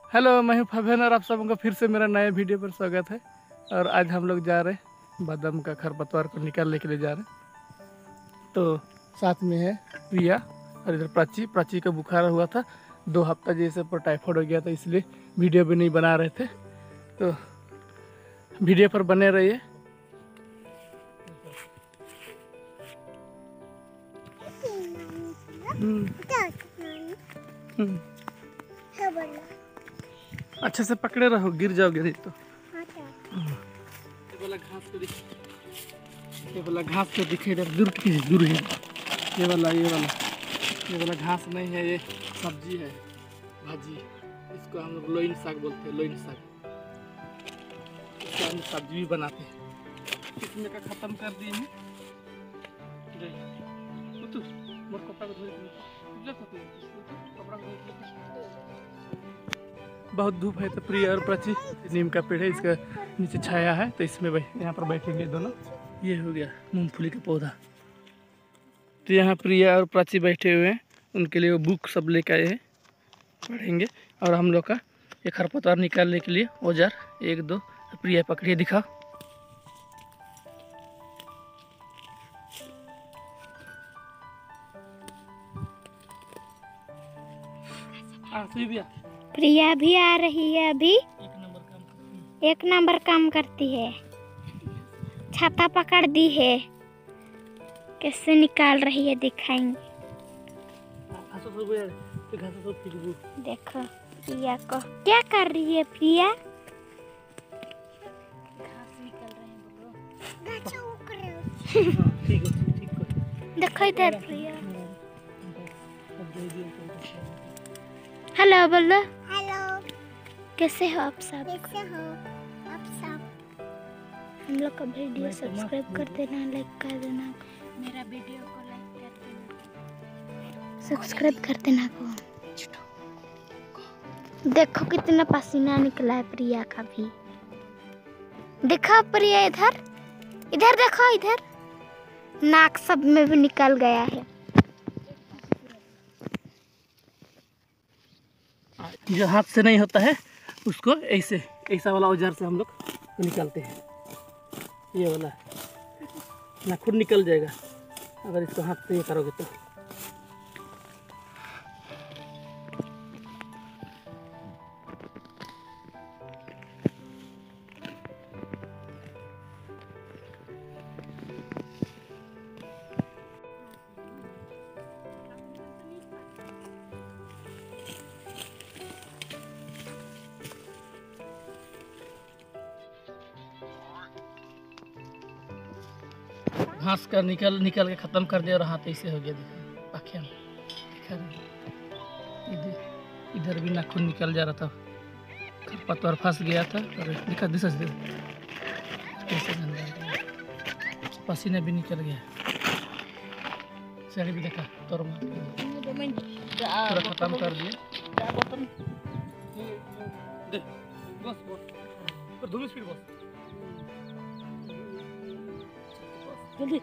Hello, मैं हूं फवेन और आप सबको फिर से मेरा नए वीडियो पर स्वागत है। और आज हम लोग जा रहे हैं बादाम का खरपतवार को निकालने के लिए जा रहे हैं। तो साथ में है प्रिया और इधर प्राची का बुखार हुआ था 2 हफ्ता जैसे पर टाइफाइड हो गया था, इसलिए वीडियो भी नहीं बना रहे थे। तो वीडियो पर बने रहिए। अच्छे से पकड़े रहो, गिर जाओगे नहीं तो। ये वाला घास तो दिखे इधर, दूर है। ये वाला घास नहीं है, ये सब्जी है, भाजी। इसको हम लोग लोइन साग बोलते हैं, लोइन साग। इसका हम सब्जी भी बनाते हैं। इसमें का खत्म कर दिए हैं। बहुत धूप है तो प्रिया और प्राची, नीम का पेड़ है, इसका नीचे छाया है तो इसमें यहाँ पर बैठेंगे दोनों। ये हो गया मूंगफली का पौधा। तो यहाँ प्रिया और प्राची बैठे हुए हैं, उनके लिए वो बुक सब लेकर आए हैं, पढ़ेंगे। और हम लोग का ये खरपतवार निकालने के लिए औजार 1 2 प्रिया पकड़िए, दिखाओ। प्रिया भी आ रही है, अभी 1 नंबर काम करती है। छाता पकड़ दी है, कैसे निकाल रही है दिखाएंगे। देखो प्रिया को क्या कर रही है। प्रिया देखो इधर प्रिया। हेलो बोलो। हेलो, कैसे हो आप सब? हम लोग का वीडियो सब्सक्राइब कर देना, लाइक कर देना। मेरा वीडियो को लाइक कर देना, सब्सक्राइब कर देना को। देखो कितना पसीना निकला है प्रिया का भी। देखो प्रिया, इधर इधर देखो, इधर नाक सब में भी निकल गया है। जो हाथ से नहीं होता है उसको ऐसा वाला औजार से हम लोग निकालते हैं। ये वाला नाखून निकल जाएगा अगर इसको हाथ से ये करोगे तो। घास का निकल के ख़त्म कर दिया और हाथ ऐसे हो गया। देखो इधर भी नाखून निकल जा रहा था, खरपतवार फंस गया था। और दिखा कैसे पसीना भी निकल गया। साड़ी भी देखा तोड़ पूरा खत्म कर दिए। जल्दी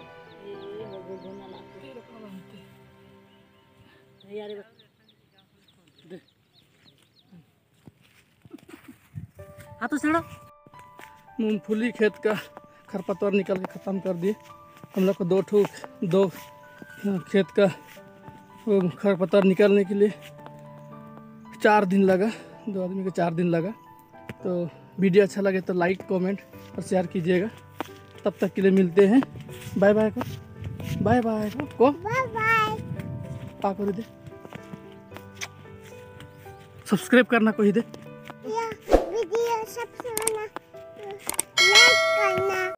हाथों से मूंगफली खेत का खरपतवार निकाल के ख़त्म कर दिए। हम लोग को 2 खेत का खरपतवार निकालने के लिए 4 दिन लगा। 2 आदमी का 4 दिन लगा। तो वीडियो अच्छा लगे तो लाइक कमेंट और शेयर कीजिएगा। तब तक के लिए मिलते हैं। बाय बाय को बाय बाय को बाय बाय पा कर दे, सब्सक्राइब करना कोई दे।